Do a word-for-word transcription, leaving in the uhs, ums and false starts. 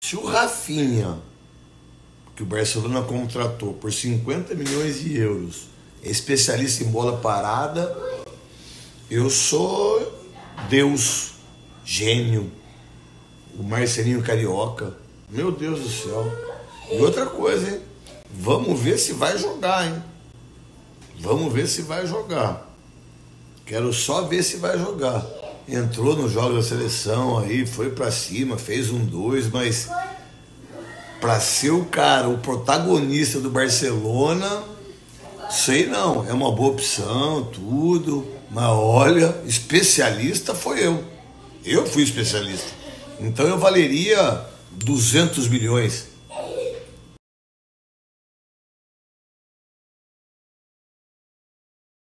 Se o Rafinha, que o Barcelona contratou por cinquenta milhões de euros, é especialista em bola parada, eu sou Deus, gênio, o Marcelinho Carioca. Meu Deus do céu. E outra coisa, hein? Vamos ver se vai jogar, hein? Vamos ver se vai jogar. Quero só ver se vai jogar. Entrou no jogo da seleção aí, foi pra cima, fez um dois, mas pra ser o cara, o protagonista do Barcelona, sei não, é uma boa opção, tudo, mas olha, especialista foi eu. Eu fui especialista. Então eu valeria duzentos milhões.